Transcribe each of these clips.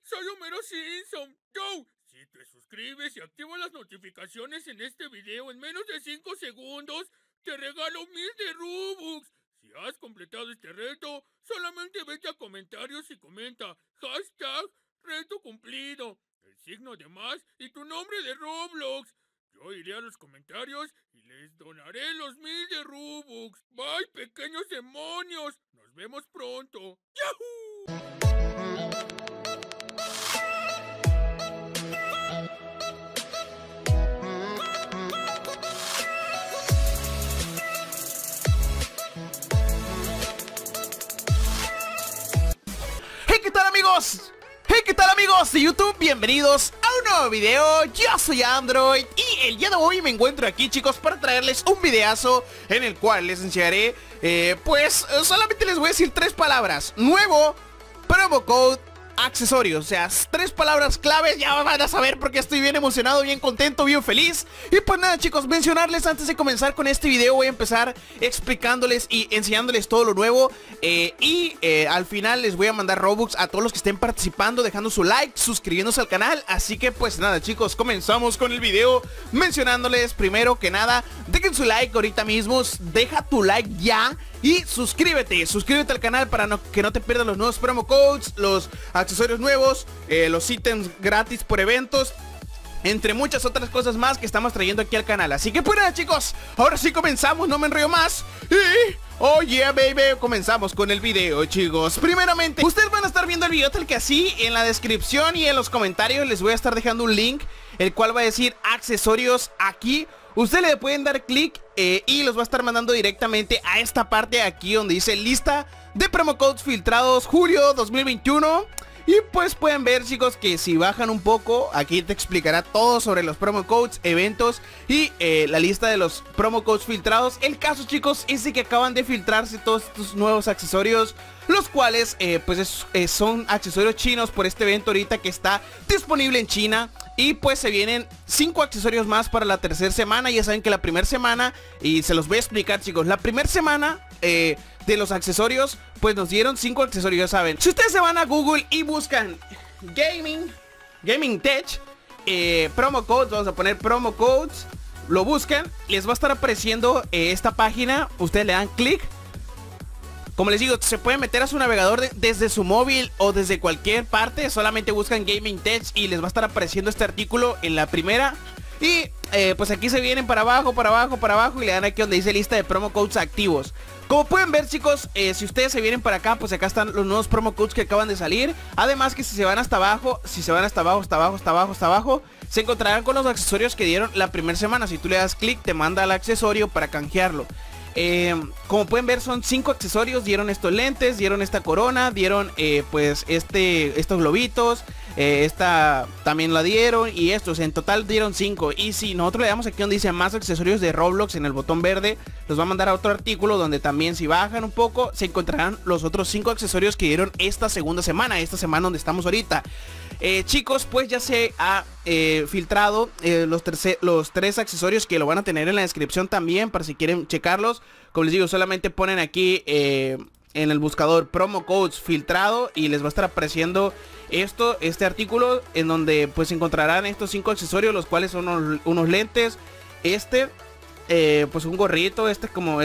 soy Homero Simpson. Yo, si te suscribes y activas las notificaciones en este video en menos de 5 segundos, te regalo 1000 de Robux. Si has completado este reto, solamente vete a comentarios y comenta hashtag reto cumplido, el signo de más y tu nombre de Roblox. Yo iré a los comentarios y les donaré los 1000 de Robux. Bye, pequeños demonios. Nos vemos pronto. ¡Yahoo! ¿Qué tal, amigos? ¿Qué tal, amigos de YouTube? Bienvenidos a un nuevo video. Yo soy Android y el día de hoy me encuentro aquí, chicos, para traerles un videazo en el cual les enseñaré, solamente les voy a decir 3 palabras: nuevo, promo code, accesorios. O sea, 3 palabras claves. Ya van a saber porque estoy bien emocionado, bien contento, bien feliz. Y pues nada, chicos, mencionarles antes de comenzar con este video, voy a empezar explicándoles y enseñándoles todo lo nuevo, al final les voy a mandar Robux a todos los que estén participando, dejando su like, suscribiéndose al canal. Así que pues nada, chicos, comenzamos con el video mencionándoles primero que nada, dejen su like ahorita mismo, deja tu like ya. Y suscríbete al canal para que no te pierdas los nuevos promo codes, los accesorios nuevos, los ítems gratis por eventos, entre muchas otras cosas más que estamos trayendo aquí al canal. Así que pues nada, chicos, ahora sí comenzamos, no me enrollo más. Y oh yeah baby, comenzamos con el video, chicos. Primeramente, ustedes van a estar viendo el video tal que así. En la descripción y en los comentarios les voy a estar dejando un link, el cual va a decir accesorios aquí. Ustedes le pueden dar clic y los va a estar mandando directamente a esta parte aquí donde dice lista de promo codes filtrados julio 2021. Y pues pueden ver, chicos, que si bajan un poco, aquí te explicará todo sobre los promo codes, eventos y la lista de los promo codes filtrados. El caso, chicos, es de que acaban de filtrarse todos estos nuevos accesorios, los cuales son accesorios chinos por este evento ahorita que está disponible en China. Y pues se vienen 5 accesorios más para la tercera semana. Ya saben que la primera semana, y se los voy a explicar, chicos, la primera semana de los accesorios, pues nos dieron 5 accesorios, ya saben. Si ustedes se van a Google y buscan Gaming Tech, promo codes, vamos a poner promo codes, lo buscan, les va a estar apareciendo esta página, ustedes le dan clic. Como les digo, se pueden meter a su navegador desde su móvil o desde cualquier parte. Solamente buscan Gaming Tech y les va a estar apareciendo este artículo en la primera. Y pues aquí se vienen para abajo, para abajo, para abajo, y le dan aquí donde dice lista de promo codes activos. Como pueden ver, chicos, si ustedes se vienen para acá, pues acá están los nuevos promo codes que acaban de salir. Además que si se van hasta abajo, hasta abajo, se encontrarán con los accesorios que dieron la primera semana. Si tú le das clic, te manda al accesorio para canjearlo. Como pueden ver, son 5 accesorios. Dieron estos lentes, dieron esta corona, dieron pues estos globitos, esta también la dieron, y estos en total dieron 5. Y si nosotros le damos aquí donde dice más accesorios de Roblox en el botón verde, los va a mandar a otro artículo donde también, si bajan un poco, se encontrarán los otros 5 accesorios que dieron esta segunda semana, donde estamos ahorita. Chicos, pues ya se ha filtrado los 3 accesorios que lo van a tener en la descripción también, para si quieren checarlos. Como les digo, solamente ponen aquí en el buscador promo codes filtrado y les va a estar apareciendo este artículo, en donde pues encontrarán estos 5 accesorios, los cuales son unos lentes, pues un gorrito, es como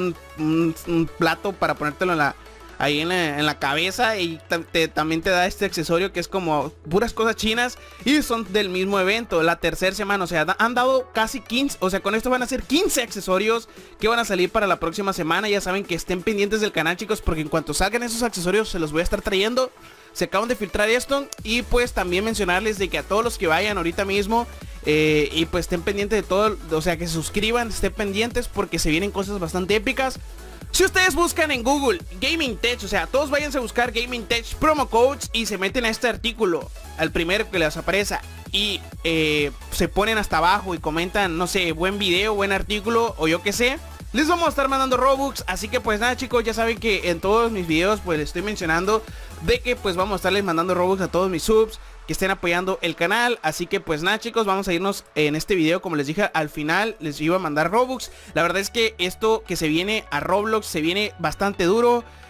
un plato para ponértelo ahí en la cabeza, y también te da este accesorio que es como puras cosas chinas y son del mismo evento, la tercera semana. O sea, han dado casi 15, o sea, con esto van a ser 15 accesorios que van a salir para la próxima semana. Ya saben que estén pendientes del canal, chicos, porque en cuanto salgan esos accesorios se los voy a estar trayendo. Se acaban de filtrar esto. Y pues también mencionarles de que a todos los que vayan ahorita mismo y pues estén pendientes de todo, o sea, que se suscriban, estén pendientes porque se vienen cosas bastante épicas. Si ustedes buscan en Google Gaming Tech, o sea, todos váyanse a buscar Gaming Tech promo codes y se meten a este artículo, al primero que les aparezca, y se ponen hasta abajo y comentan, no sé, buen video, buen artículo o yo qué sé, les vamos a estar mandando Robux. Así que pues nada, chicos, ya saben que en todos mis videos pues les estoy mencionando de que pues vamos a estarles mandando Robux a todos mis subs que estén apoyando el canal. Así que pues nada, chicos, vamos a irnos en este video. Como les dije, al final les iba a mandar Robux. La verdad es que esto que se viene a Roblox se viene bastante duro.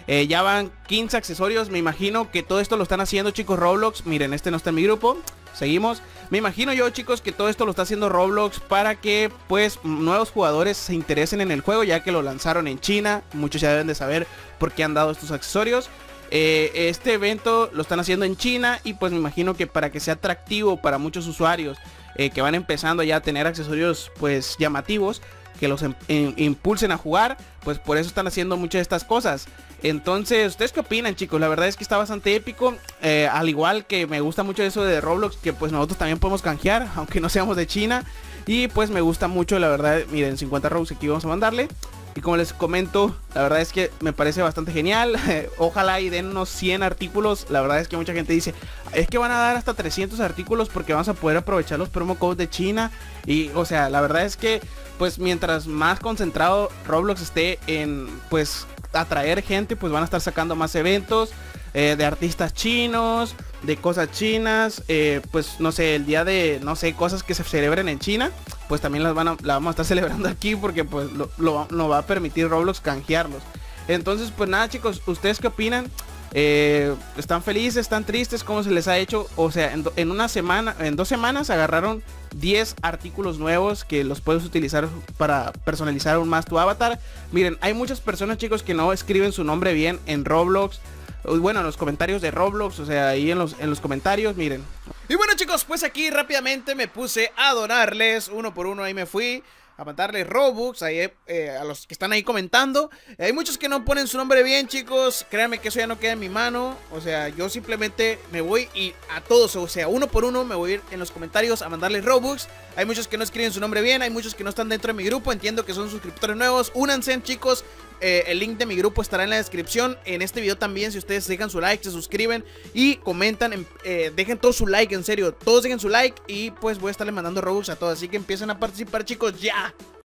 Ya van 15 accesorios. Me imagino que todo esto lo están haciendo, chicos, Roblox. Miren, este no está en mi grupo. Seguimos. Me imagino yo, chicos, que todo esto lo está haciendo Roblox para que pues nuevos jugadores se interesen en el juego, ya que lo lanzaron en China. Muchos ya deben de saber por qué han dado estos accesorios. Este evento lo están haciendo en China y pues me imagino que para que sea atractivo para muchos usuarios que van empezando ya a tener accesorios pues llamativos, que los impulsen a jugar, pues por eso están haciendo muchas de estas cosas. Entonces, ¿ustedes qué opinan, chicos? La verdad es que está bastante épico. Al igual que me gusta mucho eso de Roblox, que pues nosotros también podemos canjear, aunque no seamos de China. Y pues me gusta mucho, la verdad. Miren, 50 Robux aquí vamos a mandarle. Y como les comento, la verdad es que me parece bastante genial. Ojalá y den unos 100 artículos. La verdad es que mucha gente dice, es que van a dar hasta 300 artículos porque vamos a poder aprovechar los promo codes de China. Y o sea, la verdad es que pues mientras más concentrado Roblox esté en pues atraer gente, pues van a estar sacando más eventos de artistas chinos, de cosas chinas, pues no sé, el día de, no sé, cosas que se celebren en China, pues también la vamos a estar celebrando aquí porque pues lo va a permitir Roblox canjearlos. Entonces pues nada, chicos, ¿ustedes qué opinan? ¿Están felices? ¿Están tristes? ¿Cómo se les ha hecho? O sea, en una semana, en 2 semanas agarraron 10 artículos nuevos que los puedes utilizar para personalizar aún más tu avatar. Miren, hay muchas personas, chicos, que no escriben su nombre bien en Roblox. Bueno, en los comentarios de Roblox, o sea, ahí en los comentarios, miren. Y bueno, chicos, pues aquí rápidamente me puse a donarles uno por uno, ahí me fui a mandarles Robux ahí, a los que están ahí comentando. Hay muchos que no ponen su nombre bien, chicos. Créanme que eso ya no queda en mi mano. O sea, yo simplemente me voy y a todos, o sea, uno por uno me voy a ir en los comentarios a mandarles Robux. Hay muchos que no escriben su nombre bien, hay muchos que no están dentro de mi grupo. Entiendo que son suscriptores nuevos. Únanse, chicos. El link de mi grupo estará en la descripción. En este video también, si ustedes dejan su like, se suscriben y comentan, dejen todo su like, en serio, todos dejen su like. Y pues voy a estarle mandando Robux a todos, así que empiecen a participar, chicos, ya.